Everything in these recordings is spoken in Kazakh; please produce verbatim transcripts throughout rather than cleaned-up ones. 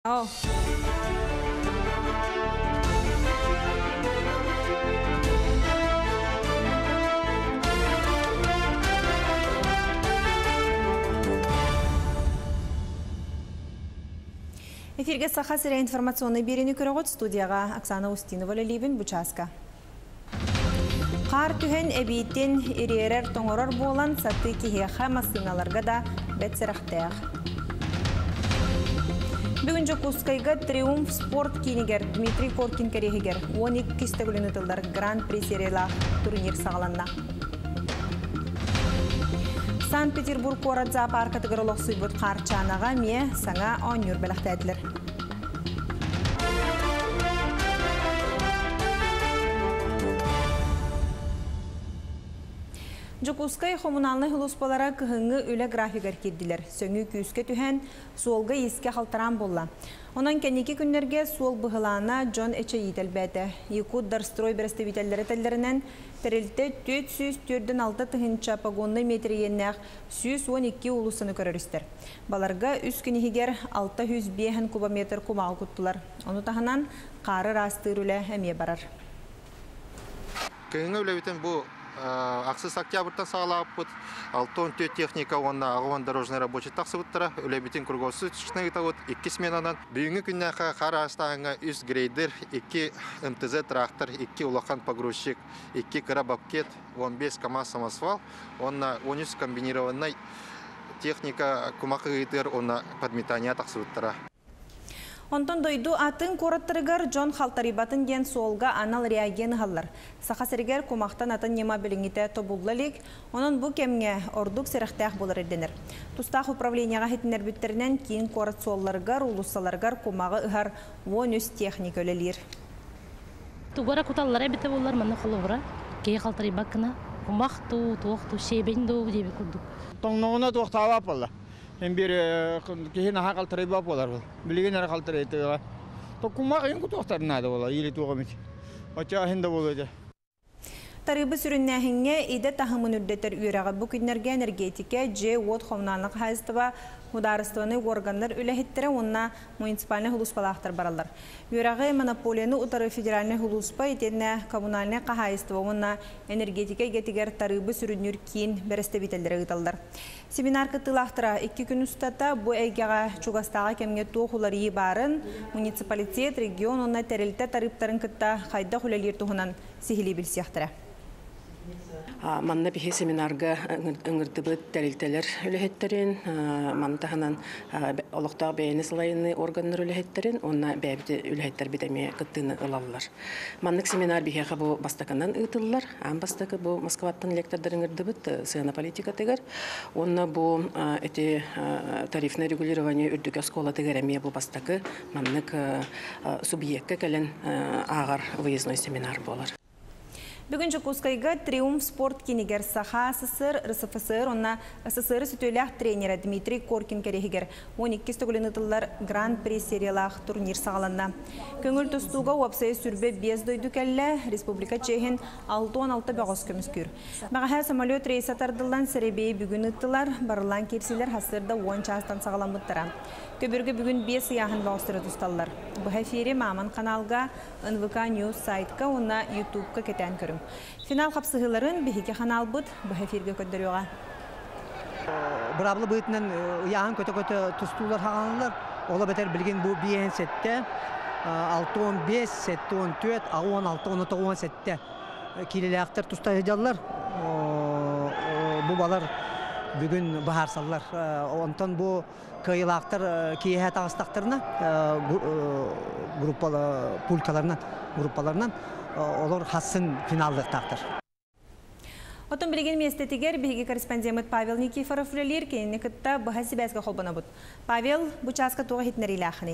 Oh. Эфирге саха сыря информационный берени көрөгөт студияга Оксана Устинова Либин Бучаска. Қар түхен әбейттен иререр тоңорор болан саты кихеха масыналарга да бәтсірақтаяқ. Бүгін Жокускайга Триумф спорт кинигер Дмитрий Коркин керехигер он екі кистегілін ұтылдар Гран-при сериялы турнир сағаланна. Санкт-Петербург қорат зоопарка тығырылық сұйбыт қарчанаға ме саңа он юр бәліқті әділер. Жокускай коммуналны хулуспалара кыһыңы үле графигар кирдилер. Сөңү күүскө түһән суолга иске халтаран болла. Онан кенеки күннерге суол быһылаана Джон Эчеидел бәте. Якут дарстрой берестебителләре телләреннән терилте төрт йөз төрттән алты тыгынча погонный метриеннәк йөз он ике улусыны көрөрүстер. Баларга үс күнигер алты йөз беш кубометр кумал куттылар. Оны таһанан кары растырылы әме барар. Кыһыңы үле битен бу Аксыз октябрьтан сағалаппыт, алтон төт техника онна ағуан дорожный рабочий тақсыбыттыра, үлебітін күргосы түшкіні ғытауыт, екі сменанан. Бүгінгі күннәқа қара астағыңа үс грейдер, екі эм тэ зэ трактор, екі улахан погрузчик, екі крабапкет, он бес КамАЗ самосвал, онна он үч комбинированный техника кумақы ғытыр, онна подметания тақсыбыттыра. Онтон дойду атын кораттырыгар Джон Халтарибатын ген солга анал реаген халлар. Сахасыргер кумақтан атын нема біліңіте тобуллалик, онын бұ кемге ордук серақтаяқ болар еденер. Тустақ управленияға хетінер бүттерінен кейін корат солларгар, улуссаларгар кумағы ұғар он үс техника өлелер. Тугара куталлар әбіті болар маны қолуыра. Кей Халтарибакына кумақту, туақту, шебенду дебі күрдік. Тоңнауына туақтауап болар. Hem bir kişinin ha kaltırı bap olar. Bilgin ara kaltırı eti. Tokuma en kutu aktar nada ola. İli tuğamit. Açı ahinde buluyor. Tarıbı sürünnehinge ide tahımın üddeter üyrağı bu günlerge energetike C Wot Komnanlık Hayıstıva Mudarıstığını organlar ülehittere onunla municipalne huluspalaqtar barallar. Üyrağı monopoliyonu utarı federalne huluspa etene komunalne kahayıstıva onunla energetike getiger tarıbı sürünür kiin bereste bitelleri gıtallar. Seminar kıtılaqtıra iki gün ustata bu eygağa çugastağa kemge tuğular iyi barın municipalitet region onunla terilte tarıpların kıtta hayda hulelir tuğunan sihili bilsiyaqtıra. Манна бихе семинарга ыңырдыбыт дәрилтелер үлэхеттерин, мантаханан олоқтағы бәйіні сылайыны органнар үлэхеттерин, онна бәйбіті үлэхеттер бітәме кыттыны ылалылар. Маннык семинар бихе қабу бастаканан ытылылар, ан бастакы бу Москваттан лектордар ыңырдыбыт сыяна политика тегер, онна бу эти тарифное регулирование үрдігі скола тегер әме бу бастакы маннык субъектке кәлін ағар выездной семинар болар. Бүгін Жокускайга Триумф спорт кинигер Саха СССР, РСФСР, онна СССР сүтөлях тренера Дмитрий Коркин керехигер он екі стөгілін ұтылар Гран-при сериялах турнир сағаланна. Көңіл тұстуға уапсайы сүрбе бес дойду кәлі Республика Чехин алты он алты бағыз көміскүр. Бағаға самолет рейса тардылан сәребейі бүгін ұттылар, барылан керсилер хасырда он частан сағалан бұттыра. Көбіргі бүгін бес яғын бағыстыры тұсталылар. Бұл эфире Маман каналға, эн вэ ка News сайтқа, онна ютубқа кетен көрім. Финал қапсығыларын бігеке қанал бұд, бұл эфирге көддіріуға. Бұраблы бұйтынан яғын көті-көті тұстулар хағанылар. Ола бәтер білген бұл бейін сәтті. алты он бес, сәтті он төрт, он алты он он сәтті келелі ақтар тұста едалар. Бұл балар бүгін бағар салылар. Онтан бұл кайылақтар кейе тағыстақтарына, пулькаларынан, группаларынан олар хасын финалдық тақтыр. Отын білген местетігер бігі корреспондент Павел Никифоров үлелер кейінне күтті бұға себәзгі қолбана бұд. Павел, бұл часқа тоғы хетінер иләқіні.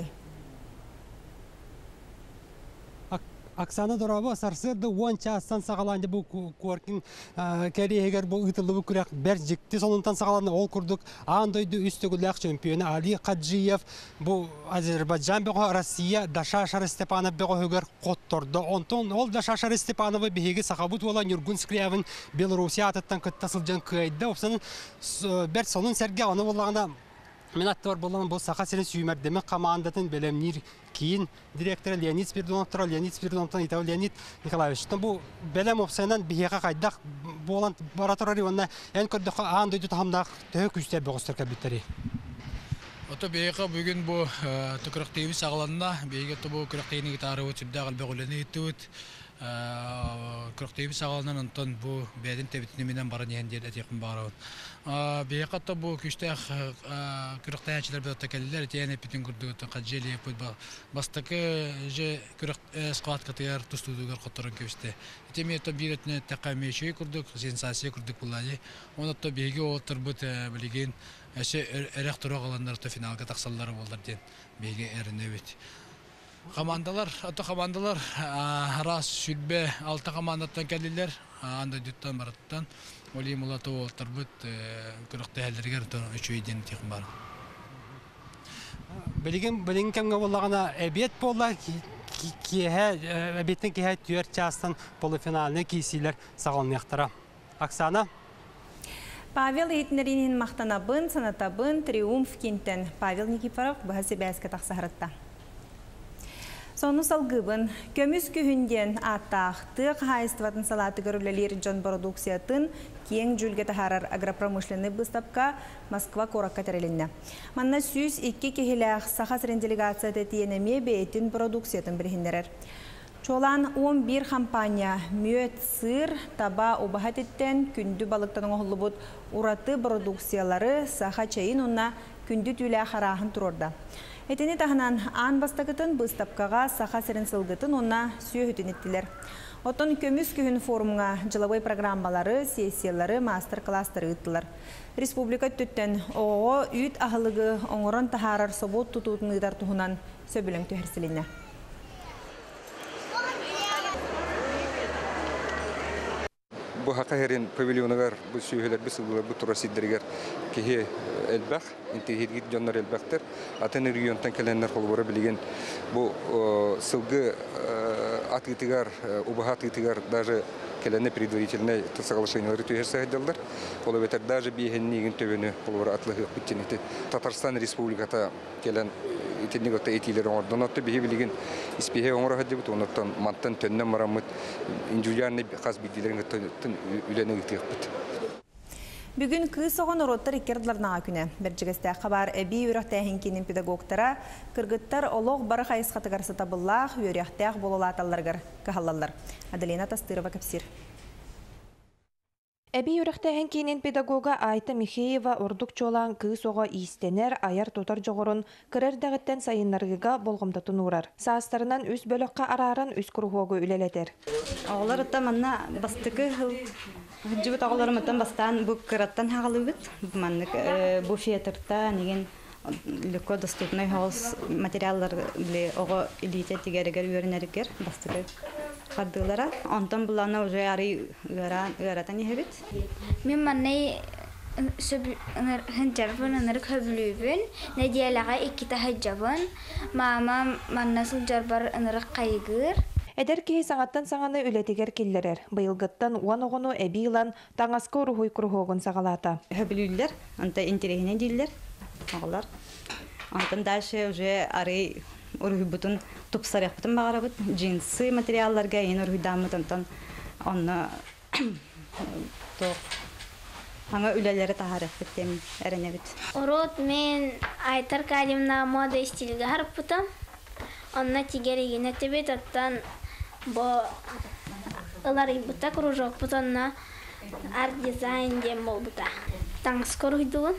Оксана Дорова сарсырды он частан сағаланды бұл көркін кәрегер бұл ұйтылы бұл күрек бәр жікті сонынтан сағаланды ол күрдік андойды үстігілік чемпионы Али Қаджиев бұл Азербайджан беғо Россия Дашашар Степанов беғо өгер қоттырды. Онтон ол Дашашар Степановы бігегі сақабыт olan Юргун Скрявын Белорусия атыттан күтті сылжан көйді. Бәр сонын сәрге аны болағына Мен аттар болған бұл сақа сенен сүймердеме командатын белемнир кейін директор Леонид Спиридоновтар, Леонид Спиридоновтан Итау Леонид Николаевичтан бұл белем опсайынан бейеға қайдақ болан баратырары онна ән көрдіққа ағын дөйді тағымдақ төе күстер бұғыстыр кәбіттері. Ото бейеға бүгін бұл түкіріқтейбі сағыланына бейеге бұл күріқтейінің гитары өтіпді ағылбақ өлені еттіуіт. Күріқтейбі сағалынан ұнтан бұл бәдін тәбітінеменен барын еңдер әтеқін бағырауын. Бейеқатта бұл күштәқ күріқтей әншілер бәдетті кәлілер әтеғен әпетін күрдігіті қаджелі әпіт бастықы же күріқ қатығар тұстудығар қоттырын көсті. Әтеме әтті бір әтіне тәқәмейші күрдік, сенсация күрдік бұлады. Оны әтті бейге олықтыр бұт білеген әші әрек тұру қаланларды финалға тақсалары болдар ден бейге әріне өт. Командалар, ата командалар раз сүрбе алты командаттан келдилер, анда дүттан бараттан олим улаты олтар бут күрөктө элдергер үчөйден текин бар. Билген билген кемге боллагана эбет болла кие эбеттен кие түер частан полуфиналны кисилер сагалныктара. Оксана Павел Итнеринин мактанабын, санатабын, триумф кинтен. Павел Никифоров бахасы бәскә тақсахратта. Сону салгыбын, көміс күхінден аттақтық хайыстыватын салаты көрілелер жон продукциятын кең жүлге тахарар агропромышленный выставка Москва коракка тәрелінне. Манна сүйіз икки кехіләқ сахасырын делегация тетиенеме бейтін продукциятын бірхіндерер. Чолан он бир компания мүйет сыр, таба обахатеттен күнді балықтан оғылы бұд ураты продукциялары саха чайын онна күнді түлі қарағын тұрорда. Этени тахынан ан бастакытын выставкага саха сирен сылгытын онна сүйөтін еттілер. Отон көміс күйін форумға жылавой программалары, сессиялары, мастер-кластары ыттылар. Республика түттен оғо үйт ағылығы оңырын тахарар собот тұтуытын ыдар тұхынан сөбілің төхерселіне. Bu haqaherin pavilyonugar bu suyuheler bu sılgılar bu turasitlerger kehe elbaq, intihirgit jonlar elbaqtır. Atan regiontan kelenler kolubara bilgen bu sılgı atgıtıgar, ubahat gıtıgar даже kelenler предварительно соглашениялары түйерсе edildiler. Ola beter даже bihenniğin tövünü kolubara atlığı bütçeneti. Tatarstan Respublikata kelen Etnikota etileri oradan attı bihi bilgin ispihe onlara hadi bu ondan mantan tönnem maramut injuyanne khas bilgilerin ülene gittik. Bugün kız oğan orotlar ikerdlarına güne. Bercigeste xabar ebi ürehtehinkinin pedagogtara kırgıttar oloq barı xayız xatıgarsı tabıllah ürehteğ bololatallargar kahallallar. Adelina Tastırova kapsir. Эби үрәхтәһен кинен педагога Айта Михеева ордук чолан кыз ого истенер аяр тотар жогорун кырар дагыттан сайыннарыга болгомдотун урар. Саастарынан үс бөлөккө араран үс кургого үлелетер. Оглар таманна бастыкы жыбыт огларымдан бастан бу кыраттан хагалыбыт. Маннык бу фиатрта неген легко доступный хаус материаллар биле ого илите тигерегер үрнеригер бастыкы Кадылара, антон булана уже ари гара гаратани хебит. Мен маннай сөб хенҗарбын нәр көблүбен, нәдиялага икки таһаҗабын. Мама маннасыл җарбар нәр кайгыр. Эдер ки саңаттан саңаны үлетигер киллерер. Быйылгыттан уан огону эбилан таңаска рухуй кургогун сагалата. Хөблүлләр, анта интерегене диллер. Агалар. Антон дальше уже ари Ургубутун тупсарык бутун багарабыт джинсы материалларга ен ургудамыт антан онна то аңа үлелери тахарык биттем эренебит. Орот мен Айтар Калимна мода стилге харпутам. Онна тигеригине тебет аттан бо алары бута кружок бутанна арт дизайн дем болбута. Таңскор уйдугун.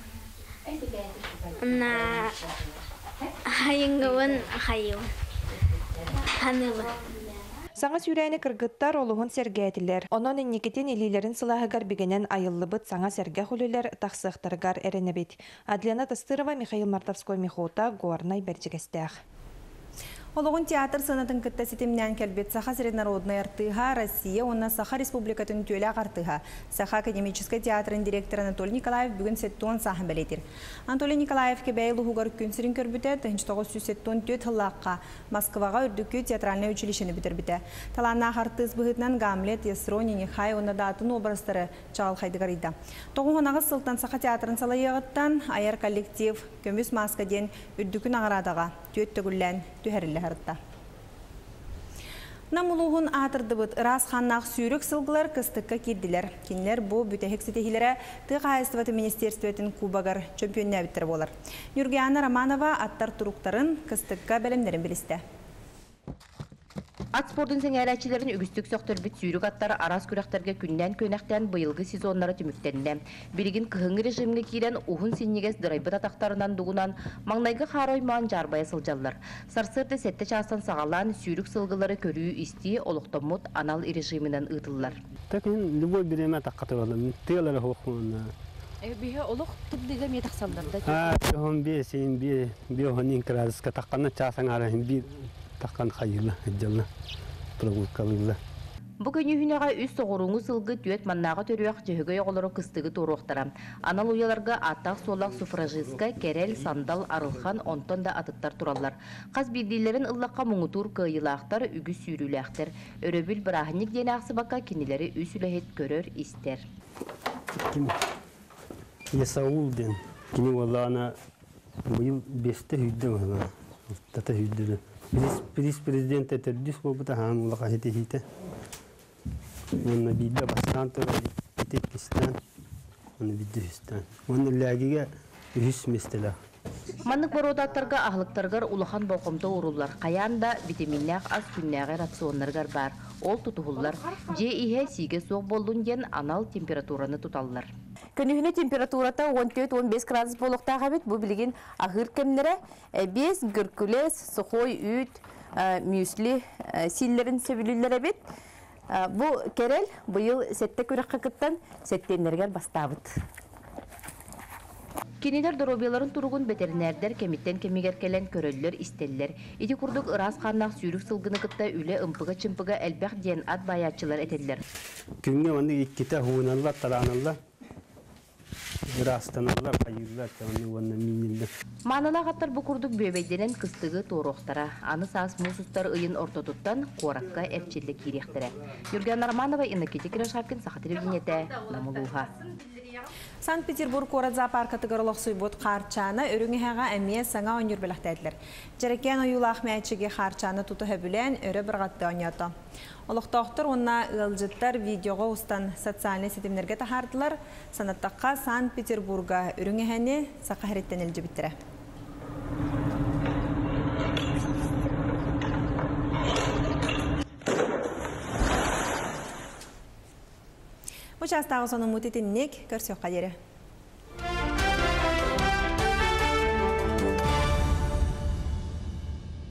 На Хайынгавын хайым. Ханылы. Саңа сүрәйні кыргыттар олуғын сәргәтілер. Онон инникетен илилерін сылағығар бігенен айыллыбыт саңа сәргә хүлілер тақсықтарғар әренебет. Адлена Тастырова, Михаил Мартовской, Михота, Горнай, Берджигестәқ. Ологун театр сынатын кытта сетемнен келбет Саха среднородная артыга Россия, онна Саха республикатын түйелі артыга. Саха академический театрын директор Анатолий Николаев бүгін сеттуан сахын бәлетір. Анатолий Николаев кебәйлі хугар күнсірін көрбіті тоғыз жүз сеттуан төт хыллаққа Москваға үрдікі театральный училищені бітірбіті. Таланна артыз бұғытнан Гамлет, Есрони, Нехай, онна датын образтары чағыл қайдығарыйды. Тоғығынағы сылтан Саха театрын салайығыттан аяр коллектив көміс маска ден үрдікін ағырадыға төт төгіллән түхәрілі ғырытта. Намулуғын атырдыбыт ырас ханнақ сүйрік сылғылар кыстыққа керділер. Кенлер бұл бүтәхік сетехілері тұқ айыстываты министерстветін Кубагар чемпионна біттір болар. Нюргияна Романова аттар тұруқтарын кыстыққа бәлімдерін білісті. Ат спордың сеңәрәтчілерін үгістік сөқтір біт сүйрік аттары арас күрәқтерге күннен көнәқтен бұйылғы сезонлары түміктеніне. Білігін кығың режимге кейрен ұғын сенегес дырайбыт атақтарынан дуғынан маңнайғы қаройман жарбая сылжалылар. Сарсырды сәтті частан сағалан сүйрік сылғылары көрүү исти олықтамут анал режимінен ұтылылар. Тәкін любой береме таққаты болым. Тыялары хоқуына. Бүйе олық тұбдыға ме тақсалдарда? Haan бейсейін бейхонин кіразысқа таққаны часын арахын бей таққан қайылы, әджалы, прогулкалылы. Бүгін үйінеға үз соғырыңы сылғы түйет маннаға төріяқ жүйігі оғылары кыстығы торуқтара. Анал уяларға аттақ солақ суфражистка, керел, сандал, арылхан, онтон да атыттар туралар. Қаз білдейлерін ұллаққа мұңытур күйілақтар, үгі сүйріләқтер. Өрөбіл бірахынник дені ақсы баққа кенелері үз үләхет көрір істер. Есауыл ден. Кені олағына бұйыл бесті хүйді ғана. Тата хүйді. Приз-президент әтірдіс болбыта хан олаға хеті-хеті. Оны бейді бастан тұра етеккістен, оны бейді үстен. Оны ләгіге үхіс местелі. Маннык бородаттарға ахлыктаргар улахан боқымда урулар. Қаянда витаминнәк аз күннәғі рационларгар бар. Ол тұтығылар. Же ihe сиге соқ болдың ден анал температураны тұталылар. Күнігіне температурата он төрт он бес градус болуқтаға бет. Бұл білген ағыр кемнері бес гүркулес, сұқой, үт, мюсли, силлерін сөбілілері бет. Бұл керел бұйыл сәтті көрек қақыттан сәттенлергер бастабыд. Кенелер доробияларын тұрғын ветеринәрдер кемиттен кемигер келен көрөллер истеллер. Ити күрдік ырас қаннақ сүйрік сылғыны кытта үлі ымпыға-чымпыға әлбәқ ден ат баятчылар әтелдер. Күнге онды иккеті хуыналар, тараналар, ырастаналар, қайырлар, онды минелдер. Манала қаттар бұ күрдік бөбейденен кыстығы торуқтара. Аны саас мұсыстар ұйын ортотуттан қораққа әрчелі керектірі. Юрген Арманова, Иннокети Кирашапкин, Саха телевидениеті, Намылуға. Санкт-Петербург Корадза парка тыгырлық суйбот қарчаны өріңіғаға әмие саңа өнер біліқтәділер. Жерекен ойулақ мәтшіге қарчаны тұты хөбілен өрі бірғатты ойнеті. Олықтақтыр онна ұлжыттар видеоға ұстан социальный сетімлерге тахардылар. Санаттаққа Санкт-Петербурга өріңіғәне саққа әреттен әлжі біттірі. Участағы соның мұтетіннек көрсеу қадері.